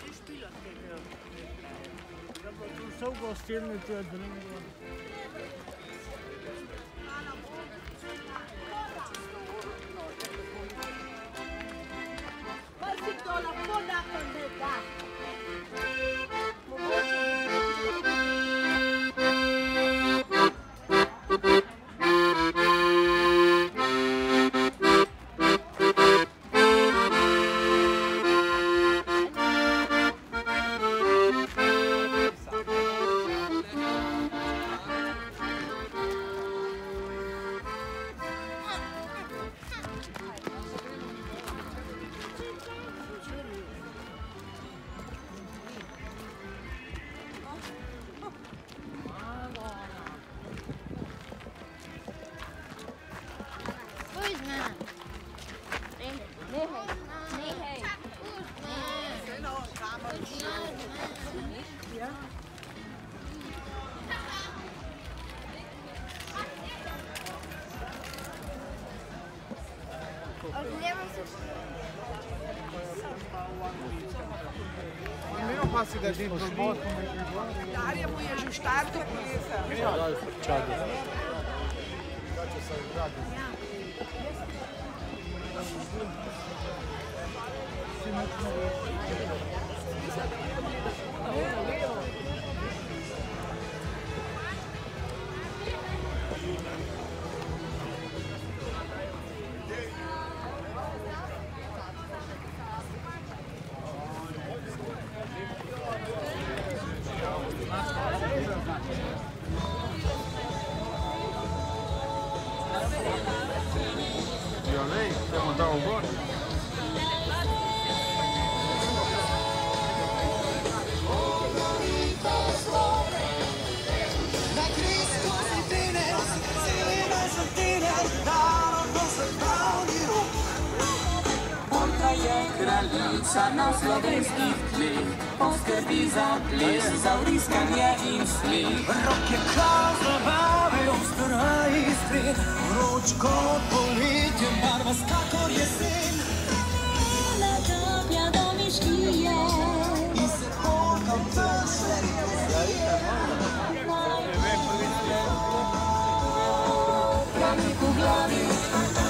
Tu so gostilne, tu je drugo. Almeno passi da dentro il bosco. L'aria puoi aggiustare tu questa. Dai, facciamo. Io lei, stiamo andando buono. Kraljica na slovenskih tleh poskrbi za ples, za vriskanje in smeh. Rok je kar zabavil v staraj Istri, vroč kot poletje, barva kakor jesen. Ona kaplja do miškije in se polkam trše. Kamnik v glavi.